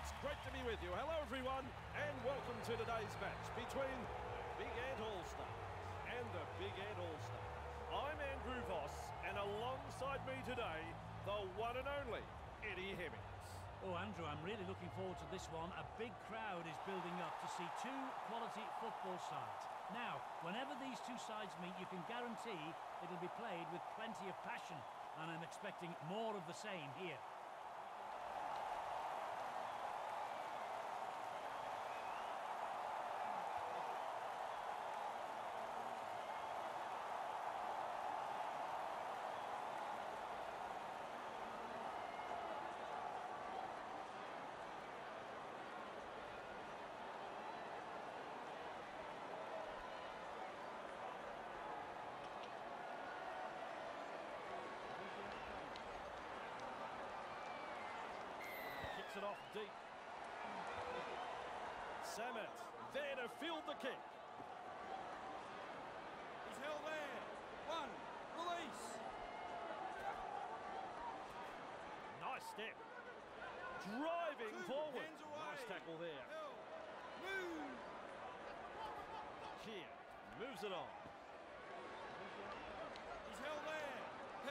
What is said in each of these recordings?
It's great to be with you. Hello, everyone, and welcome to today's match between Big Ant All-Stars and the Big Ant All-Stars. I'm Andrew Voss, and alongside me today, the one and only Eddie Hemmings. Oh, Andrew, I'm really looking forward to this one. A big crowd is building up to see two quality football sides. Now, whenever these two sides meet, you can guarantee it'll be played with plenty of passion, and I'm expecting more of the same here. It off deep. Samet there to field the kick. He's held there. One. Release. Nice step. Driving Two forward. hands away. Nice tackle there. Held. Move. Here. Moves it on. He's held there.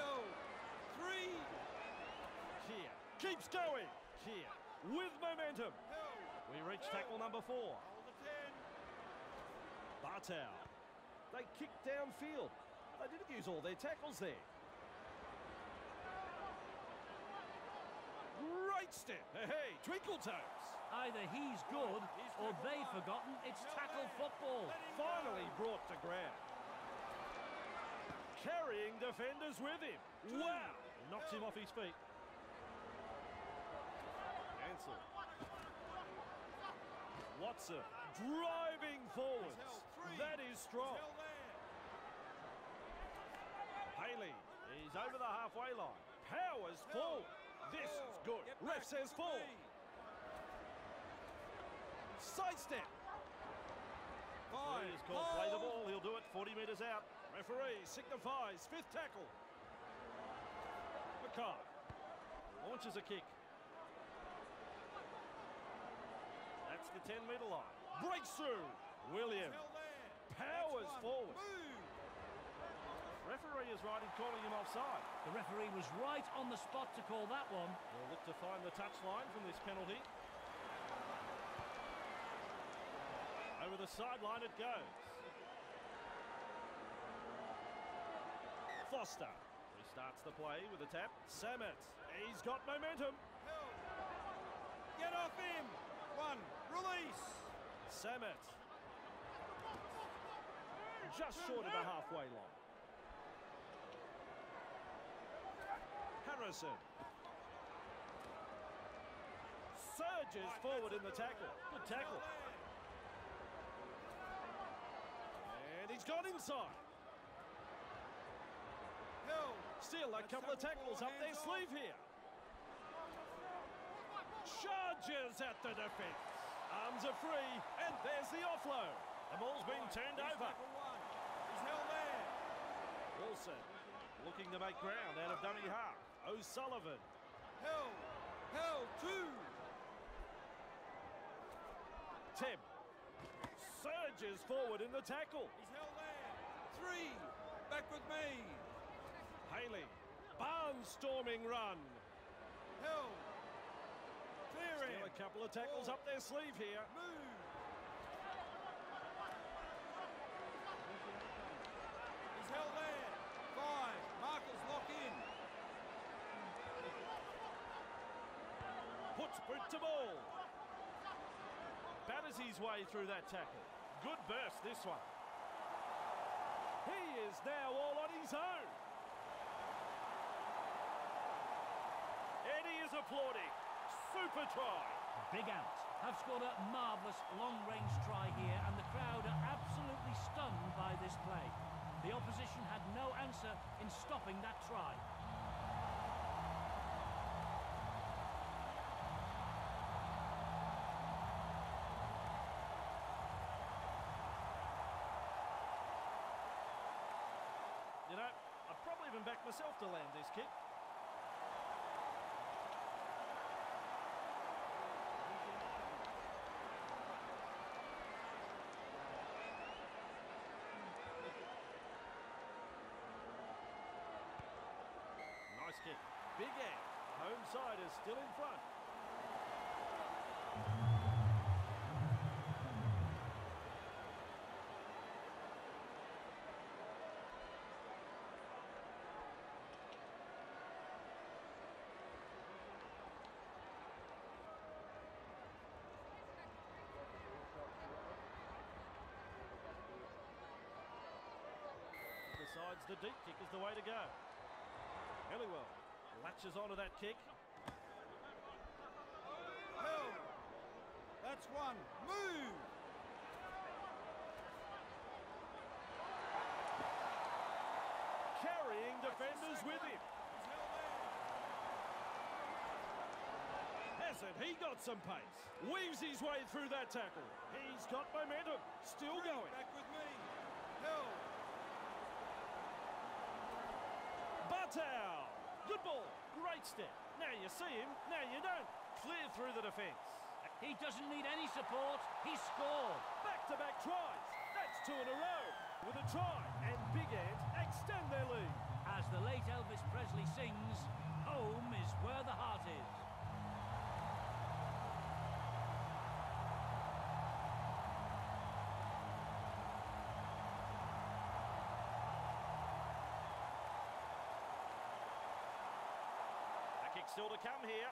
Held. 3. Here. Keeps going. Here. With momentum. Held. We reach tackle number 4. Hold the 10. Bartow. They kicked downfield. They didn't use all their tackles there. Great step. Hey, twinkle toes. Either he's good or they've forgotten it's tackle football. Finally brought to ground. Carrying defenders with him. Wow. Knocks him off his feet. Ansel. Watson driving forwards. That is strong. Haley, he's over the halfway line. Powers forward. This is good. Ref says forward. Sidestep. He is called play the ball. He'll do it 40 metres out. Referee signifies 5th tackle. Mackay launches a kick. That's the 10-metre line. Breaks through. William powers forward. Referee is right in calling him offside. The referee was right on the spot to call that one. We'll look to find the touchline from this penalty. Over the sideline it goes. Foster restarts the play with a tap. Samet, he's got momentum. Get off him. 1. Release. Samet. Just short of the halfway line. Harrison. Surges forward in the tackle. Good tackle. And he's got inside. Still a couple of tackles up their sleeve here. Charges at the defence. Arms are free, and there's the offload. The ball's been turned over. He's held there. Wilson looking to make ground out of dummy half. O'Sullivan. Held. Held. 2. Teb surges forward in the tackle. He's held there. 3. Back with me. Haley. Barnstorming run. Held. Clearing. Still a couple of tackles up their sleeve here. Move. He's held there. 5. Markers lock in. Puts boot to ball. Batters his way through that tackle. Good burst, this one. He is now all on his own. Eddie is applauding. Super try. Big Ant have scored a marvellous long-range try here, and the crowd are absolutely stunned by this play. The opposition had no answer in stopping that try. You know, I'd probably even back myself to land this kick. side is still in front. Decides the deep kick is the way to go. Helliwell latches onto that kick. Hill. That's one. Move. Carrying defenders with him. He's held there. Hasn't he got some pace? Weaves his way through that tackle. He's got momentum. Still Three, going. back with me. Hill. Bartow. Good ball. Great step. Now you see him. Now you don't. Clear through the defence. He doesn't need any support. He scored. Back-to-back tries. That's two in a row. With a try. And Big Ant extend their lead. As the late Elvis Presley sings, home is where the heart is. A kick still to come here.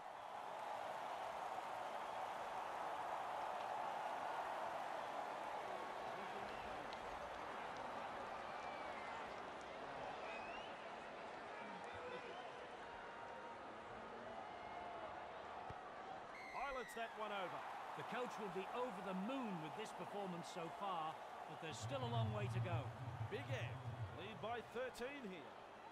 Pilots that one over. The coach will be over the moon with this performance so far, but there's still a long way to go. Big Ant lead by 13 here.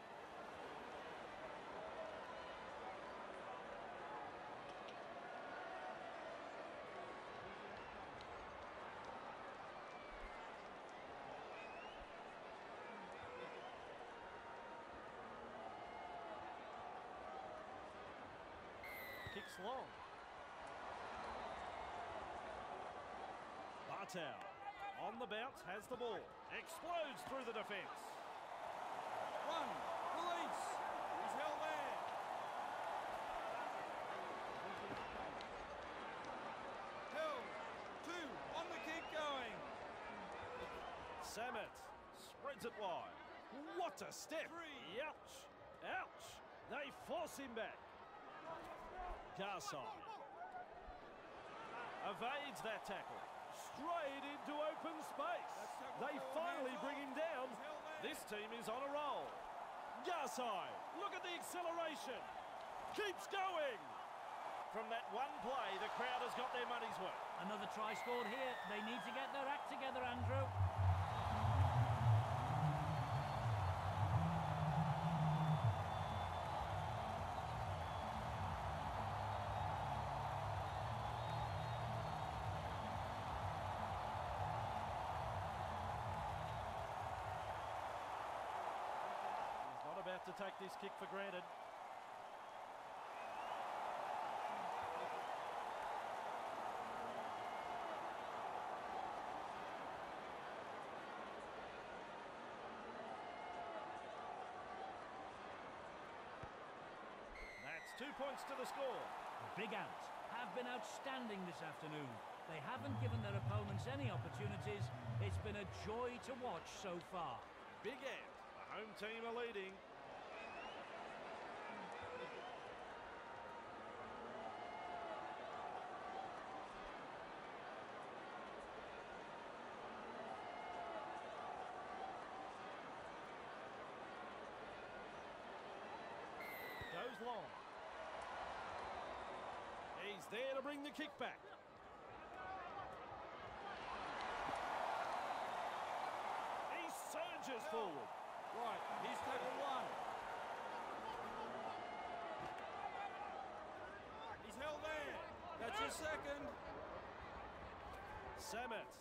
Kicks long. Bartow on the bounce, has the ball. Explodes through the defence. One. Release. He's held there. Hill. Two. On the kick going. Samet spreads it wide. What a step. Three. Ouch. Ouch. They force him back. Garside evades that tackle. Straight into open space. They finally bring him down. This team is on a roll. Garside, look at the acceleration. Keeps going. From that one play, the crowd has got their money's worth. Another try scored here. They need to get their act together, Andrew. About to take this kick for granted. That's 2 points to the score. Big Ant have been outstanding this afternoon. They haven't given their opponents any opportunities. It's been a joy to watch so far. Big Ant, the home team are leading. Goes long. He's there to bring the kick back. He surges forward. Right. He's tackle one. He's held there. That's your second. Samet.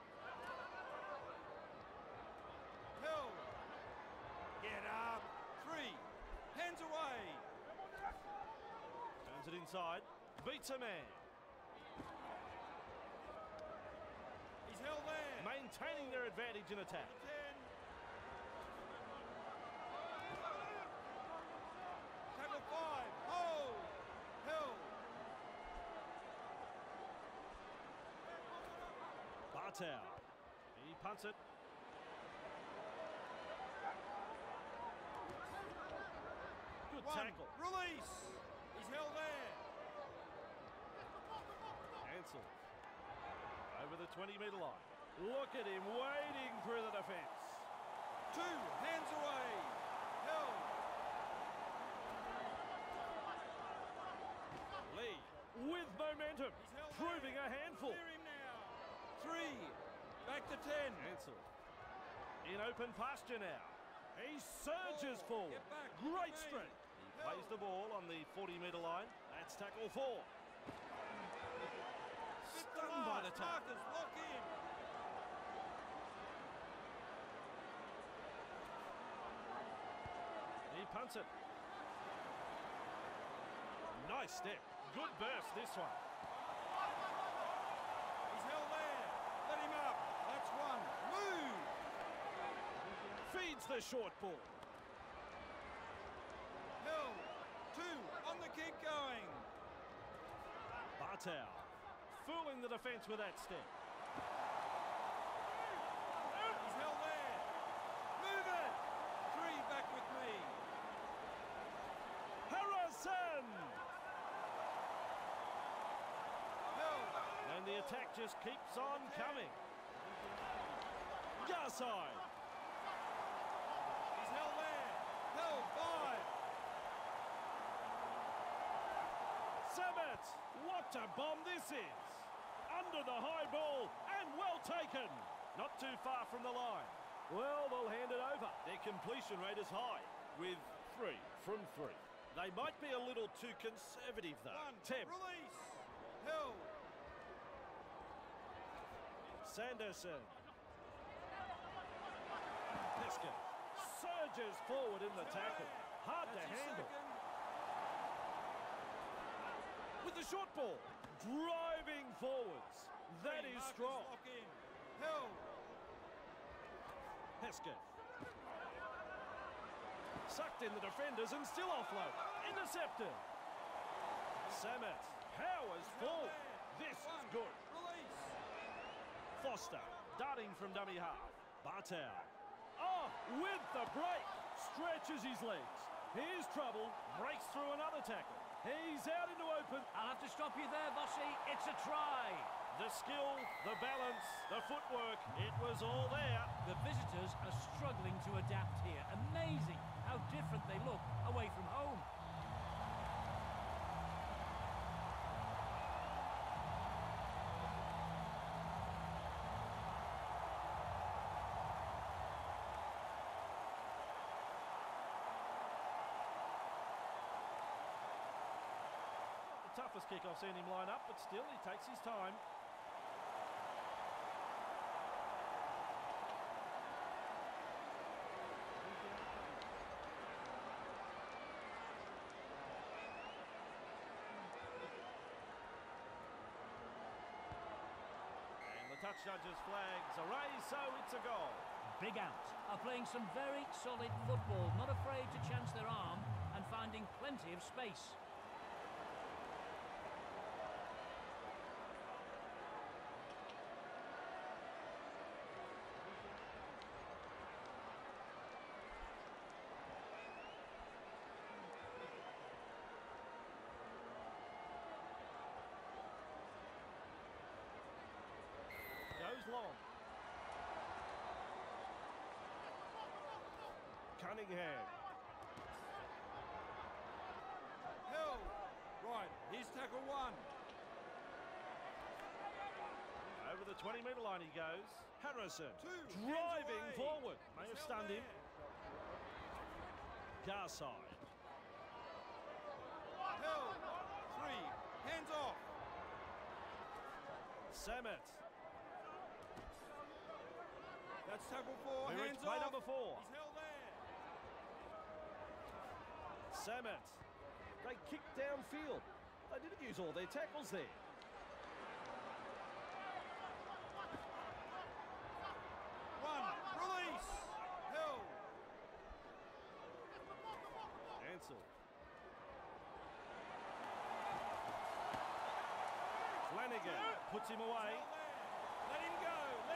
Hill. Get up. Three. Hands away. Turns it inside. Beats a man. He's held there. Maintaining their advantage in attack. 10. Tackle five. Hold. Bartow. He punts it. Good tackle. Release. He's held there. Ansel. Over the 20-metre line. Look at him wading through the defence. 2 hands away. Held. Lee with momentum, He's held proving there. a handful. Clear him now. 3. Back to 10. Ansel in open pasture now. He surges forward. Get back. Great Remain. strength. He plays the ball on the 40-metre line. That's tackle 4. Stunned by the tackle. Marcus, lock in. He punts it. Nice step. Good burst this one. He's held there. Let him up. That's 1. Move. Feeds the short ball. Held. 2 on the keep going. Bartow fooling the defence with that step. He's held there. Move it. 3 back with me. Harrison! Held. And the attack just keeps on coming. Garside. He's held there. Held. 5. Samet! What a bomb this is! Under the high ball and well taken. Not too far from the line. Well, they'll hand it over. Their completion rate is high with 3 from 3. They might be a little too conservative though. 1. Temp. Release. Held. Sanderson. Pesca surges forward in the tackle. Hard to That's his handle. second. With the short ball. Driving forwards. That 3. is Marcus, strong. lock in. Held. Pesca. Sucked in the defenders and still offload. Intercepted. Samet powers forward. This is 1. good. Release. Foster darting from dummy half. Bartow. Oh, with the break. Stretches his legs. Here's trouble. Breaks through another tackle. He's out into open. I'll have to stop you there, Bossy. It's a try. The skill, the balance, the footwork, it was all there. The visitors are struggling to adapt here. Amazing how different they look away from home. The toughest kick I've seen him line up, but still he takes his time. And the touch judge's flags are raised, so it's a goal. Big Ant are playing some very solid football, not afraid to chance their arm and finding plenty of space. Goes long. Cunningham. Held. Right. Here's tackle 1. Over the 20-metre line he goes. Harrison 2. driving Hands away. forward. May He's have held stunned him. there. Garside. Held. 3. Hands off. Samet. That's tackle 4. We reach Hands play off. number 4. He's held there. Samet. They kicked downfield. They didn't use all their tackles there. Release. Held. Ansel. Flanagan puts him away. Held there. Let him go.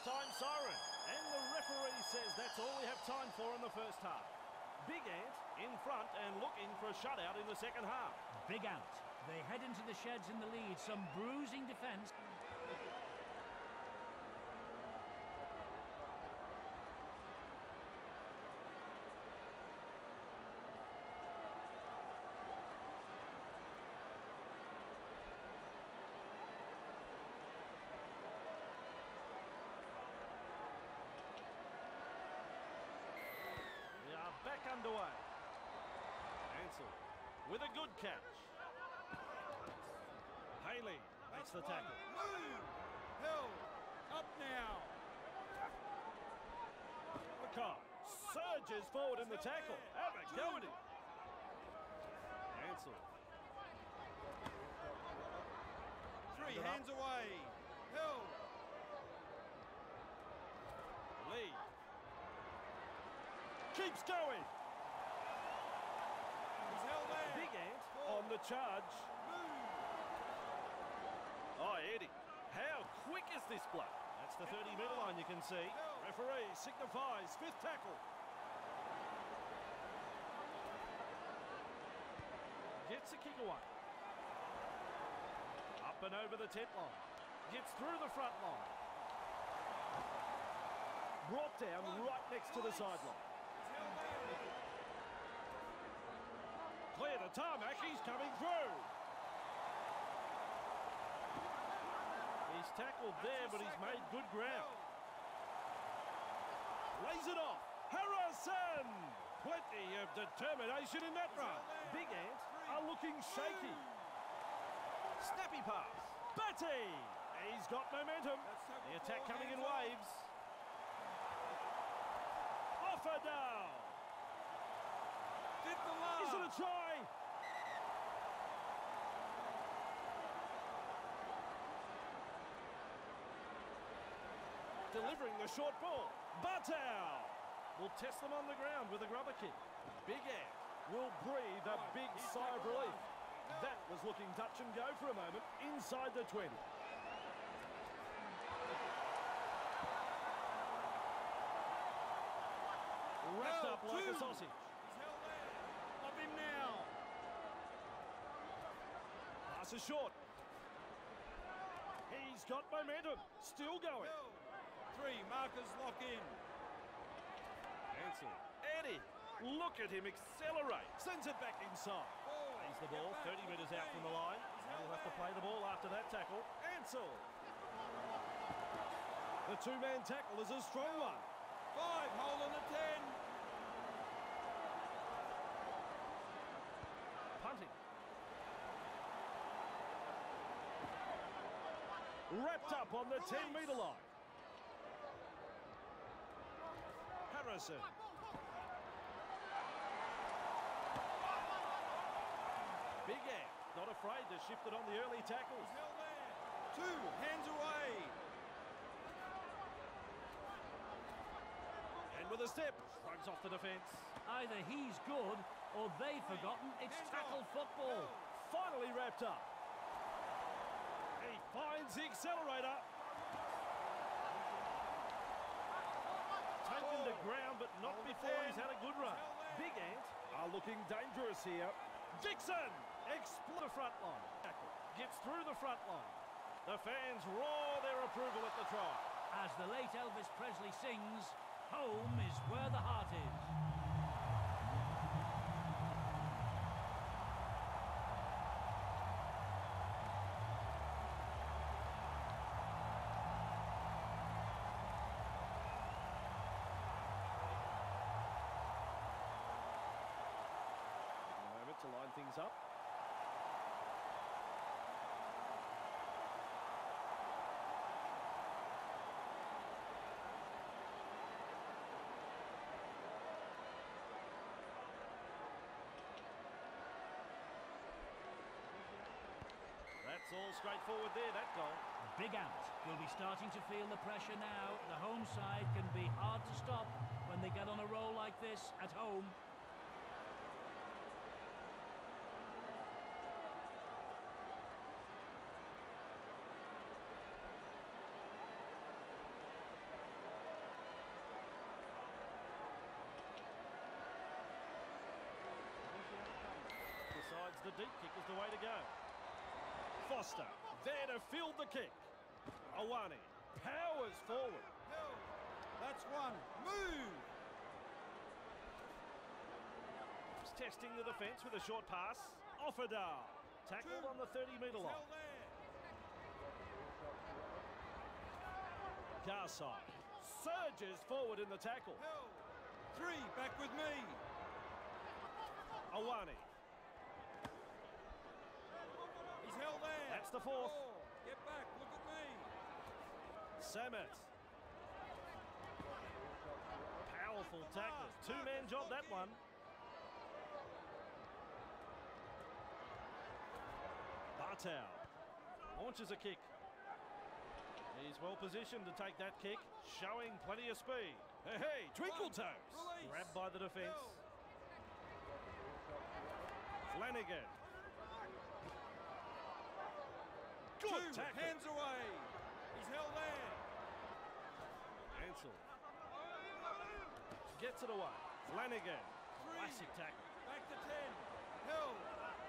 half-time siren. And the referee says that's all we have time for in the first half. Big Ant in front and looking for a shutout in the second half. Big Ant. They head into the sheds in the lead. Some bruising defence. Back underway. Ansel with a good catch. Haley makes the tackle. Move! Hill! Up now! Mackay surges forward in the tackle. Have a go at him. Ansel. Three hands away. Hill! Lee. Keeps going. He's held there. Big Ant on the charge. Move! Oh, Eddie, how quick is this bloke? That's the 30-metre line you can see. Referee signifies fifth tackle. Gets a kick away. Up and over the 10th line. Gets through the front line. Brought down right next to the sideline. Clear the tarmac, he's coming through. He's tackled there, but he's made good ground. Lays it off. Harrison! Plenty of determination in that run. Big Ant are looking shaky. Snappy pass. Batty! He's got momentum. The attack coming in waves. Offer down. Did the line. Is it a try? Delivering the short ball. Bartow will test them on the ground with a grubber kick. Big Ant will breathe a big sigh of relief. That was looking touch and go for a moment inside the 20. Wrapped up like a sausage. He's held there. Up him now. Pass is short. He's got momentum. Still going. Hill. Three markers lock in. Ansel. Eddie. Look at him accelerate. Sends it back inside. Plays the ball 30 metres out from the line. He'll have to play the ball after that tackle. Ansel. The two-man tackle is a strong one. 5, hole in the 10. Punting. Wrapped up on the 10-metre line. Harrison. Big Ant, not afraid to shift it on the early tackles. He's held there. 2 hands away. And with a step, shrugs off the defence. Either he's good or they've forgotten it's tackle football. Finally wrapped up. He finds the accelerator. Taken to ground, but not before he's had a good run. Big Ant are looking dangerous here. Dixon! Explode the front line. Tackle. Gets through the front line. The fans roar their approval at the try. As the late Elvis Presley sings, home is where the heart is. A moment to line things up. That's all straightforward there, that goal. Big Ant will be starting to feel the pressure now. The home side can be hard to stop when they get on a roll like this at home. deep kick is the way to go. Foster, there to field the kick. Awani powers forward. Held. That's one. Move. He's testing the defence with a short pass. Offerdale, tackled on the 30-metre line. Held there. Garside surges forward in the tackle. Held. Three. Back with me. Awani, He's held there. that's the fourth. Four. Get back. Look at me. Samet. Powerful tackle. Two-man job, that one. Bartow launches a kick. He's well positioned to take that kick, showing plenty of speed. Hey, Twinkle Toes. Release. Grabbed by the defence. Held. Flanagan. Two. Good tackle. Hands away. He's held there. Ansel gets it away. Flanagan. Three. Classic tackle. Back to 10. Held.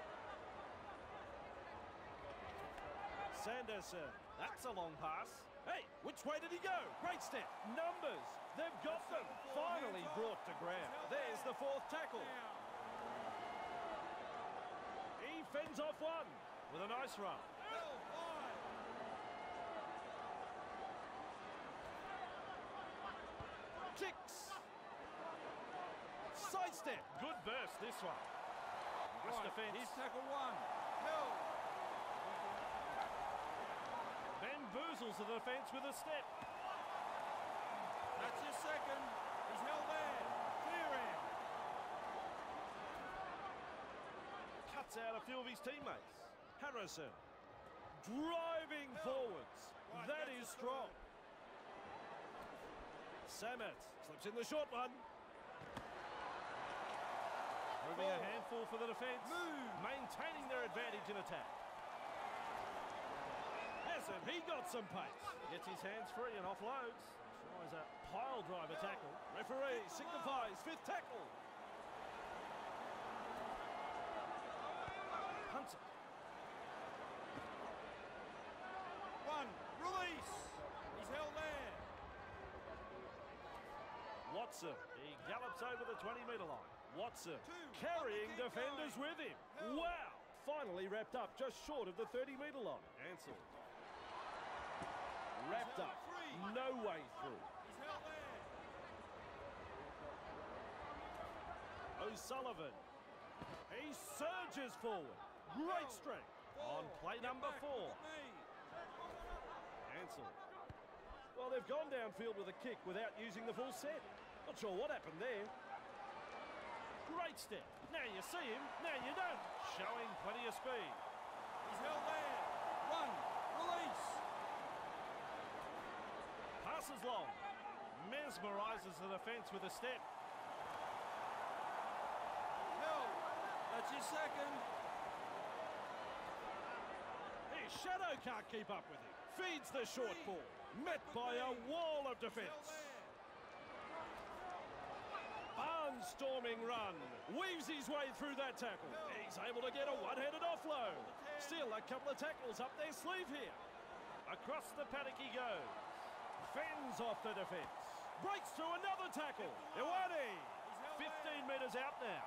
Sanderson. That's a long pass. Hey, which way did he go? Great step. Numbers. They've got them. Finally brought to ground. There's the fourth tackle. Now. He fends off one with a nice run. Held. Wide. Kicks. Sidestep. Good burst, this one. Nice Right. defence. Here's tackle one. Held. Bamboozles the defence with a step. That's his second. He's held there. Clear out. Cuts out a few of his teammates. Harrison. Driving forwards. Right, That that's is a strong. Samet slips in the short one. Proving a handful for the defence. Move. Maintaining their advantage in attack. Hasn't he got some pace? Gets his hands free and offloads. Tries a pile driver tackle. Referee signifies fifth tackle. Hunter. One. Release. He's held there. Watson. He gallops over the 20-metre line. Watson Two. carrying Keep defenders going. with him. Held. Wow. Finally wrapped up just short of the 30-metre line. Ansel. Wrapped held up. free. No way through. He's held there. O'Sullivan. He surges forward. Great strength. On play Get number back. 4. Look at me. Ansel. Well, they've gone downfield with a kick without using the full set. Not sure what happened there. Great step. Now you see him, now you don't. Showing plenty of speed. He's held there. One. Release. Passes long. Mesmerises the defence with a step. Held. That's his second. His shadow can't keep up with him. Feeds the short ball. Met by a wall of Held defence. there. Barnstorming run. Weaves his way through that tackle. He's able to get a one-handed offload. Still a couple of tackles up their sleeve here. Across the paddock he goes. Fends off the defence. Breaks through another tackle. Iwani. 15 metres out now.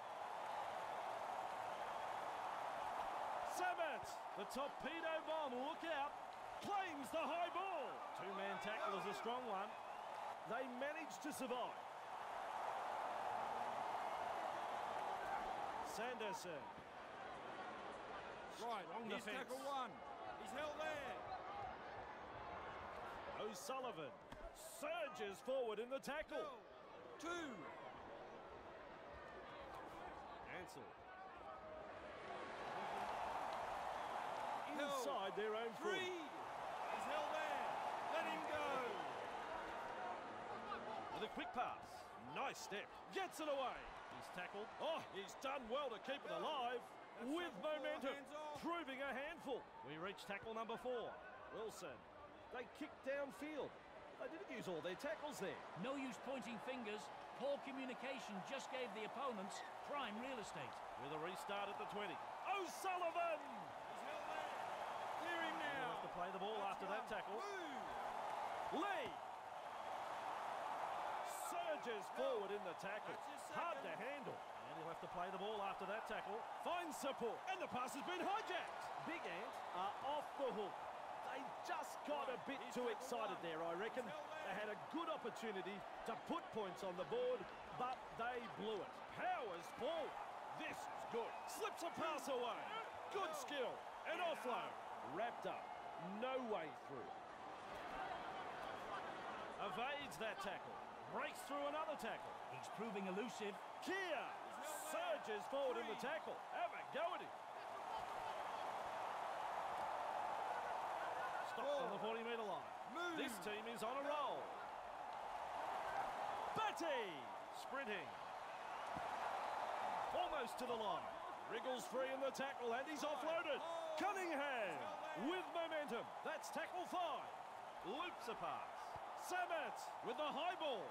Samet. The torpedo bomb. Look out. Claims the high ball. Two-man tackle is a strong one. They manage to survive. Sanderson. Right. Strong Here's defence. tackle one. He's held there. O'Sullivan surges forward in the tackle. Held. Two. Ansel. Held. Inside their own Three. 40. He's held there. Let him go. With a quick pass. Nice step. Gets it away. He's tackled. Oh, he's done well to keep it alive. That's With tackle 4, momentum. hands off. Proving a handful. We reach tackle number 4. Wilson. They kicked downfield. They didn't use all their tackles there. No use pointing fingers. Poor communication just gave the opponents prime real estate. With a restart at the 20. O'Sullivan! He's held there. Clear him He'll now. have to play the ball That's after that one. tackle. Move. Lee! Surges forward in the tackle. That's his Hard to second. handle. And he'll have to play the ball after that tackle. Finds support. And the pass has been hijacked. Big Ant are off the hook. They just got a bit He's too tackle excited one. there, I reckon. He's held there. They had a good opportunity to put points on the board, but they blew it. Powers forward. This is good. Slips a pass away. Good skill. An offload. Wrapped up. No way through. Evades that tackle. Breaks through another tackle. He's proving elusive. Kia surges forward in the tackle. Have a go at him. Stops on the 40-metre line. Move. This team is on a roll. Batty sprinting. Almost to the line. Wriggles free in the tackle and he's offloaded. Cunningham with momentum. That's tackle 5. Loops a pass. Samet with the high ball.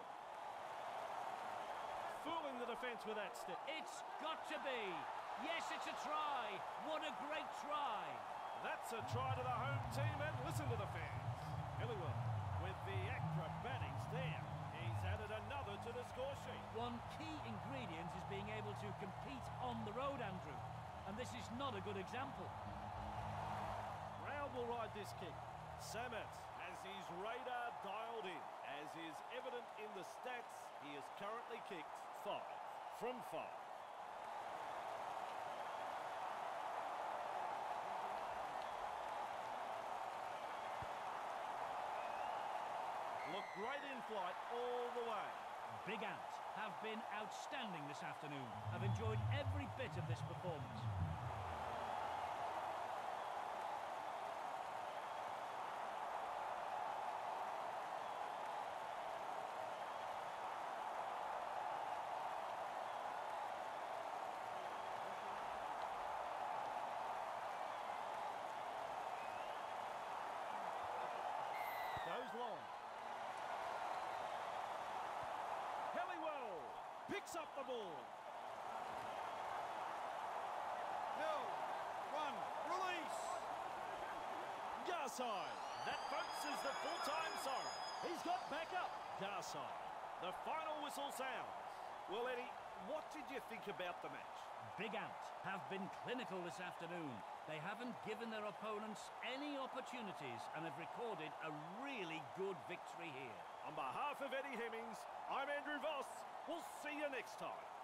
Fooling the defence with that step. It's got to be. Yes, it's a try. What a great try. That's a try to the home team and listen to the fans. Helliwell with the acrobatics there. He's added another to the score sheet. One key ingredient is being able to compete on the road, Andrew. And this is not a good example. Brown will ride this kick. Samet has his radar dialed in. As is evident in the stats, he has currently kicked 5 from 5. Look great in flight all the way. Big Ant have been outstanding this afternoon. I've enjoyed every bit of this performance. Goes long. Helliwell picks up the ball. Held. One. Release. Garside. That, folks, is the full-time siren. He's got back up. Garside. The final whistle sounds. Well, Eddie, what did you think about the match? Big Ant have been clinical this afternoon. They haven't given their opponents any opportunities and have recorded a really good victory here. On behalf of Eddie Hemmings, I'm Andrew Voss. We'll see you next time.